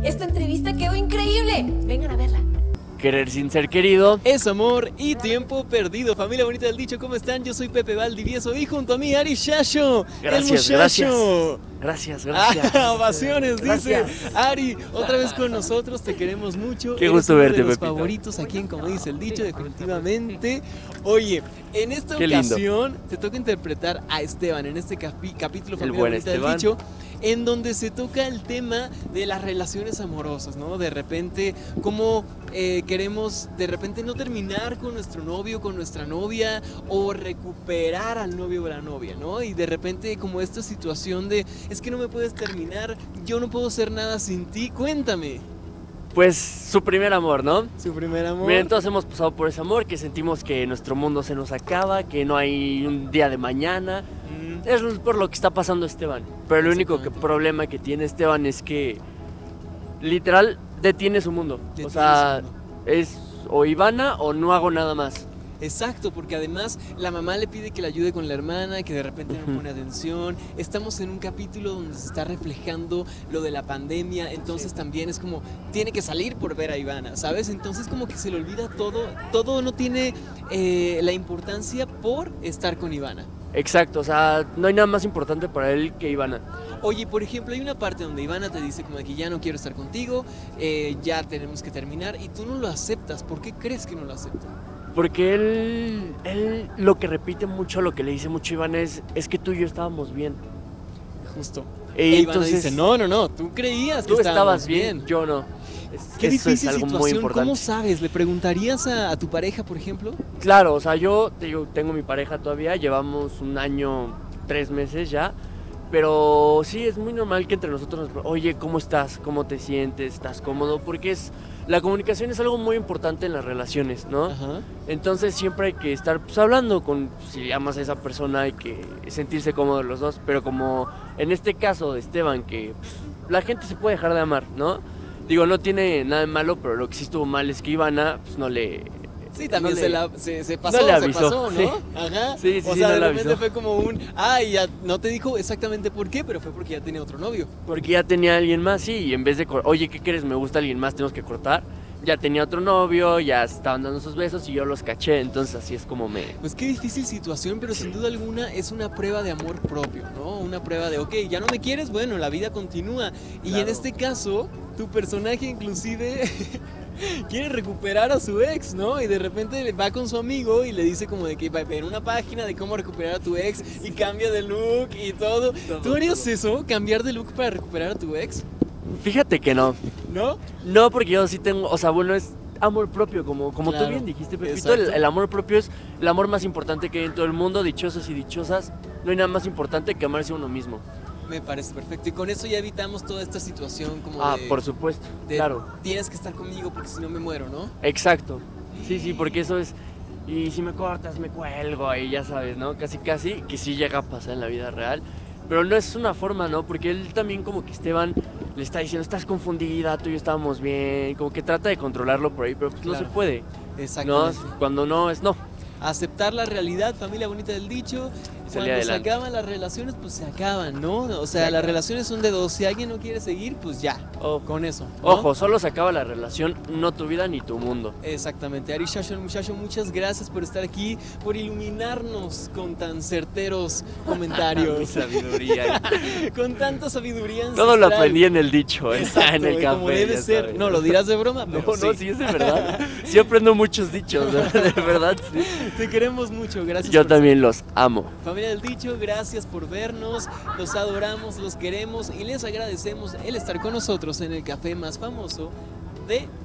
esta entrevista quedó increíble. Vengan a verla. Querer sin ser querido es amor y tiempo perdido. Familia bonita del dicho, ¿cómo están? Yo soy Pepe Valdivieso y junto a mí Ari Shasho, Gracias, el muchacho. Gracias. Ovaciones, Gracias. dice Ari, otra vez con nosotros, te queremos mucho. Qué Eres gusto uno verte, de los Pepito. favoritos aquí en Como dice el dicho, definitivamente. Oye, en esta Qué lindo. ocasión te toca interpretar a Esteban en este capítulo Familia buen bonita Esteban. del dicho, en donde se toca el tema de las relaciones amorosas, ¿no? De repente, cómo queremos de repente no terminar con nuestro novio, con nuestra novia, o recuperar al novio o la novia, ¿no? Y de repente como esta situación de, es que no me puedes terminar, yo no puedo hacer nada sin ti, cuéntame. Pues su primer amor, ¿no? Su primer amor. Miren, todos hemos pasado por ese amor, que sentimos que nuestro mundo se nos acaba, que no hay un día de mañana. Es por lo que está pasando Esteban. Pero el único problema que tiene Esteban es que literal detiene su mundo. Detiene o sea, su mundo. es o Ivana o no hago nada más. Exacto, porque además la mamá le pide que le ayude con la hermana, que de repente no pone atención. Estamos en un capítulo donde se está reflejando lo de la pandemia, entonces también es como, tiene que salir por ver a Ivana, ¿sabes? Entonces como que se le olvida todo no tiene la importancia por estar con Ivana. Exacto, o sea, no hay nada más importante para él que Ivana. Oye, por ejemplo, hay una parte donde Ivana te dice como de que ya no quiero estar contigo, ya tenemos que terminar, y tú no lo aceptas. ¿Por qué crees que no lo acepta? Porque él lo que repite mucho, lo que le dice mucho a Ivana es que tú y yo estábamos bien. Justo. E Ivana entonces, dice, no, tú creías que tú estabas estábamos bien, yo no. Qué Eso difícil es algo muy situación, importante. ¿cómo sabes? ¿Le preguntarías a tu pareja, por ejemplo? Claro, o sea, yo te digo, tengo mi pareja todavía, llevamos 1 año, 3 meses ya, pero sí, es muy normal que entre nosotros nos oye, ¿cómo estás? ¿Cómo te sientes? ¿Estás cómodo? Porque la comunicación es algo muy importante en las relaciones, ¿no? Ajá. Entonces siempre hay que estar pues, hablando con, si amas a esa persona hay que sentirse cómodos los dos, pero como en este caso de Esteban, que pues, la gente se puede dejar de amar, ¿no? Digo, no tiene nada de malo, pero lo que sí estuvo mal es que Ivana, pues no le... Sí, también no se pasó, no le avisó, se pasó, ¿no? sí. Ajá. Sí, o sí, sea, no de le repente avisó. fue como ya no te dijo exactamente por qué, pero fue porque ya tenía otro novio. Porque ya tenía alguien más, sí, y en vez de, oye, ¿qué quieres? Me gusta alguien más, tenemos que cortar. Ya tenía otro novio, ya estaban dando sus besos y yo los caché, entonces así es como me... Pues qué difícil situación, pero sin duda alguna es una prueba de amor propio, ¿no? Una prueba de, ok, ya no me quieres, bueno, la vida continúa. Y Claro. en este caso, tu personaje inclusive quiere recuperar a su ex, ¿no? Y de repente va con su amigo y le dice como de que va a ver una página de cómo recuperar a tu ex y cambia de look y todo. ¿Tú harías eso? ¿Cambiar de look para recuperar a tu ex? Fíjate que no. ¿No? No, porque yo sí tengo, o sea, bueno, es amor propio, como Claro, tú bien dijiste, Pepito, exacto. el amor propio es el amor más importante que hay en todo el mundo, dichosos y dichosas, no hay nada más importante que amarse a uno mismo. Me parece perfecto. Y con eso ya evitamos toda esta situación como de... Por supuesto, de, claro, tienes que estar conmigo porque si no me muero, ¿no? exacto. Sí, porque eso es, y si me cortas me cuelgo y ya sabes, ¿no? Casi, que sí llega a pasar en la vida real. Pero no es una forma, ¿no? Porque él también como que Esteban le está diciendo, estás confundida, tú y yo estábamos bien, como que trata de controlarlo por ahí, pero pues Claro. no se puede. No, Exactamente. cuando no es no. Aceptar la realidad, familia bonita del dicho. Salir Cuando se adelante. acaban las relaciones, pues se acaban, ¿no? O sea, Se las acaban. relaciones son de dos. Si alguien no quiere seguir, pues ya. Ojo. Con eso. ¿no? Ojo, solo se acaba la relación, no tu vida ni tu mundo. Exactamente. Ari Shasho, el muchacho, muchas gracias por estar aquí, por iluminarnos con tan certeros Mi comentarios, sabiduría. con tanta sabiduría Todo lo ancestral. aprendí en el dicho, Exacto, en el y café. como debe ya ser. sabes. No, lo dirás de broma, No, pero no, sí. sí es de verdad. Sí aprendo muchos dichos, de verdad, sí. Te queremos mucho, gracias. Yo por también los amo. Familia del dicho, gracias por vernos, los adoramos, los queremos y les agradecemos el estar con nosotros en el café más famoso de